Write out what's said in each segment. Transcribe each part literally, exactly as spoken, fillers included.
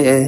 yeah.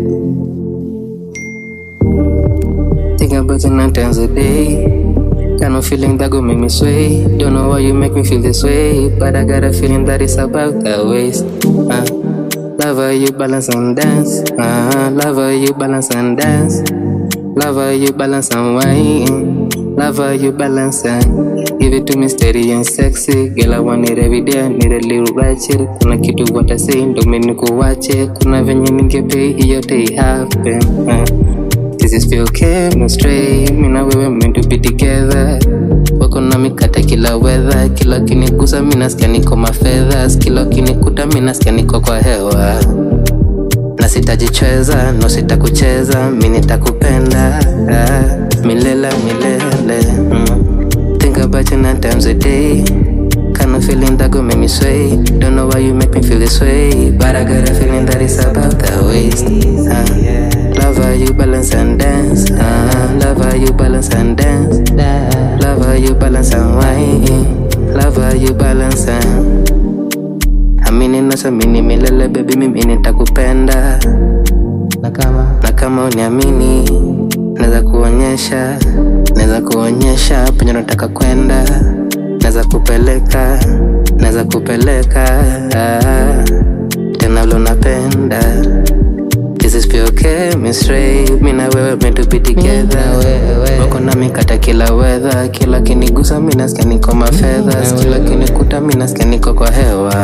Think about you nine times a day. Got no feeling that gon' make me sway. Don't know why you make me feel this way, but I got a feeling that it's about that waist. uh, Love how you balance and dance. uh, Love how you balance and dance. Love how you balance and wine. Love how you balance and give it to me steady and sexy. Girl, I want it every day, I need a little ratchet. Kuna kitu what I say, ndo mimi nikuache. Kuna venye ningepe, hiyo day happen. uh. This is feel chemistry. Mimi na wewe meant to be together. Wako na mikata kila weather. Kila kinigusa mimi nasikia niko mafedha. Kila kinikuta mimi nasikia niko kwa hewa. Na sitajicheza, no sitakucheza, mimi nitakupenda ah, milele milele. mm. Think about you nine times a day. Kind of feeling that gon' make me sway. Don't know why you make me feel this way, but I got a feeling that it's about that waist. uh. Love how you balance and dance. uh. Love how you balance and dance. Love how you balance and wine. Love how you balance and amini nasa mini milele baby, mimi nitakupenda. Na kama na kama uniamini, naweza kuonyesha, naweza kuonyesha penye nataka kwenda, naweza kupeleka, naweza kupeleka ah, tena vile napenda. This is pure chemistry. Mimi na wewe meant to be together. Wako na mikata kila weather. Kila kinigusa mimi nasikia niko mafedha. Kila kinikuta mimi nasikia niko kwa hewa.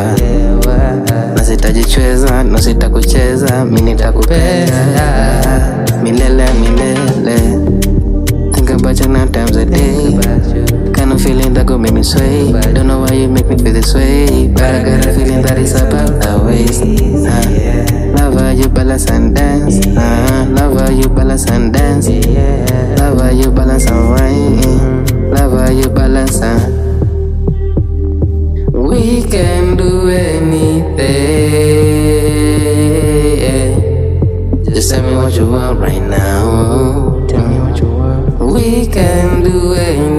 Na sitajicheza, na sitakucheza, mimi nitakupenda milele milele. Think about you nine times a day. Kind of feeling that gon' make me sway. Don't know why you make me feel this way, but I got a feeling that it's about that waist. uh. Love how you balance and dance. uh. Love how you balance and dance. Love how you balance and wine. Love how you balance and we can do anything. Just tell me what you want right now. Tell me what you want. We can do anything.